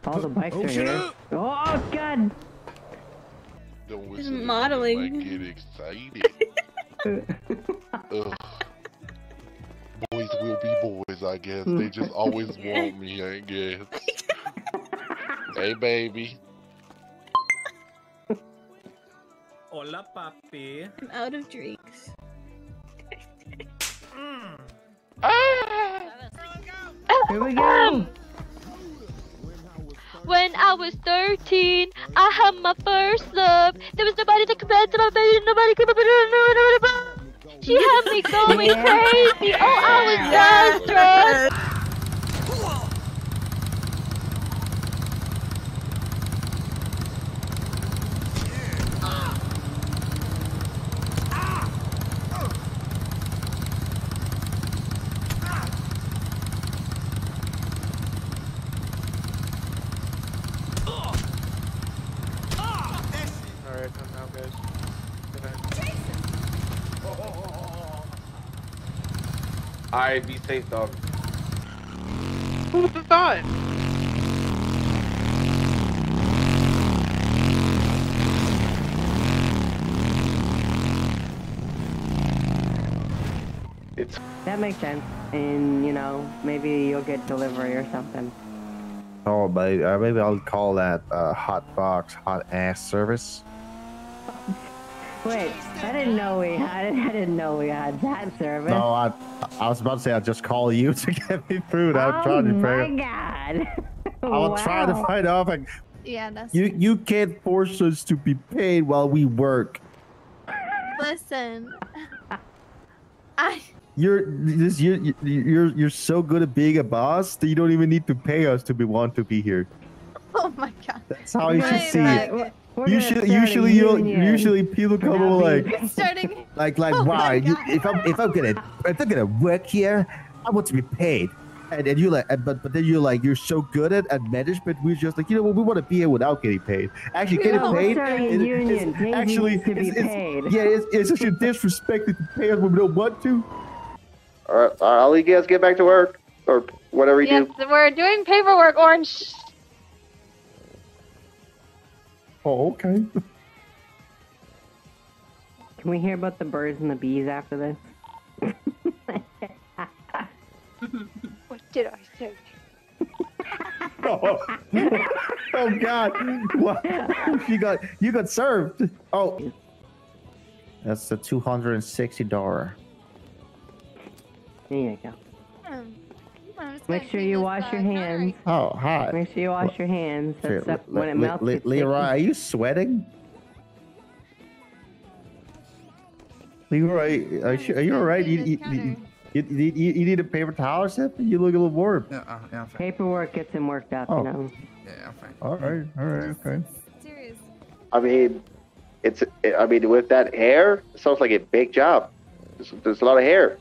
All the bikes are here. Oh, God! Don't He's listen modeling. to me, like, get excited. Ugh. Boys will be boys, I guess. They just always want me, I guess. Hey, baby. Hola, papi. I'm out of drinks. Here we go! When I was 13, I had my first love. There was nobody to compare to my baby, nobody could have. She had me going crazy. Oh, I was so stressed. Alright, come now, guys. Good night. Alright, be safe, dog. Who would have thought? That makes sense. And, you know, maybe you'll get delivery or something. Oh, maybe I'll call that hot box, hot ass service. Wait, I didn't know we had that service. No, I was about to say I'll just call you to get me food. I'm trying to Oh figure. my God! I'm trying to find out. Like, Yeah, that's. you can't force us to be paid while we work. Listen. You're so good at being a boss that you don't even need to pay us to want to be here. Oh my God. That's how you should see it. We're gonna start a Usually union. people come over like Starting. wow. my God. If I'm gonna work here, I want to be paid. And you're like, but then you're like, you're so good at management. We're just like, you know what? We want to be here without getting paid. Actually, getting No, paid. we're starting a union. They Actually, need to be paid. yeah, it's actually disrespected to pay us when we don't want to. All right, I'll let you guys get back to work or whatever you Yes, do. we're doing paperwork, Orange. Oh, okay. Can we hear about the birds and the bees after this? What did I say? Oh God! What? You got served. Oh, that's the $260. There you go. Make sure you wash your hands. Oh, hi. Make sure you wash your hands. That stuff, when it melts, it's Leroy, are you sweating? Leroy, are you all right? You need a paper towel or something? You look a little warm. Yeah, I'm fine. Paperwork gets him worked up, Oh. you know. Yeah, I'm fine. All right, okay. Serious. I mean, with that hair, it sounds like a big job. There's a lot of hair.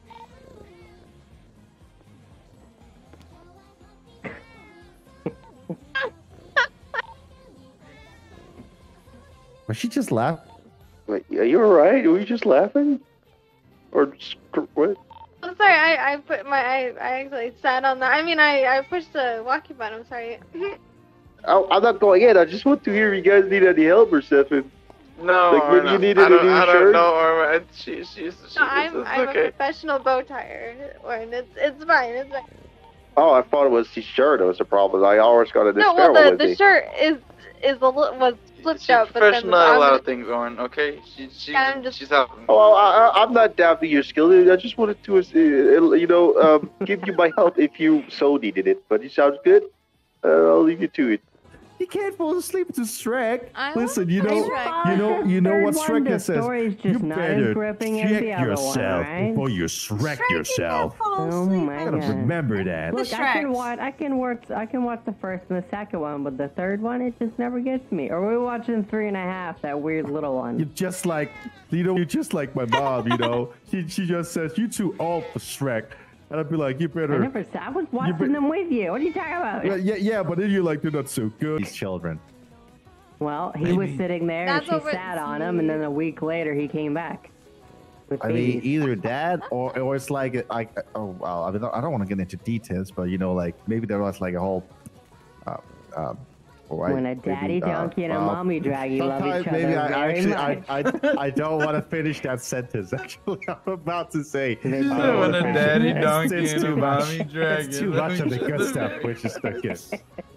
Was she just laughing? Wait, are you alright? Were you just laughing? Or what? I'm sorry, I put my, I actually sat on the, I pushed the walkie button, I'm sorry. Oh, I'm not going in. I just want to hear if you guys need any help or something. No, Like when no, you needed a new I shirt? don't know, or she's No, I'm okay. a professional bow tire, Orin, it's fine. Oh, I thought it was the shirt that was the problem. I always got a No, despair well, with the me. shirt was flipped She's up, but then professional at a lot I'm of things, Orin. Okay, she's just- helping. Oh, I'm not doubting your skill. I just wanted to, give you my help if you so needed it. But it sounds good. I'll leave you to it. You can't fall asleep to Shrek. I Listen, love Shrek. you know what Third one, Shrek the says. story's just You not as better gripping as check the other one, yourself right? before you Shrek yourself. Oh my Gotta God. remember that. Look, I can Shreks. watch the first and the second one, but the third one, it just never gets me. Or we're watching 3.5, that weird little one. You're just like, you're just like my mom. She just says you too old for Shrek, and I'd be like, you better. I was watching them with you. What are you talking about? Yeah, but then you're like, they're not so good. These children. Well, he was sitting there That's and what she we're- sat on him, and then a week later he came back. With I mean, babies. either that or it's like oh well. I mean, I don't want to get into details, but like maybe there was like a whole When a daddy donkey and a mommy draggy love each other maybe very much. I don't want to finish that sentence. Actually, I'm about to say. They When both a have daddy it. donkey It's and a too mommy much. dragon. It's too much of the good stuff, which is the good.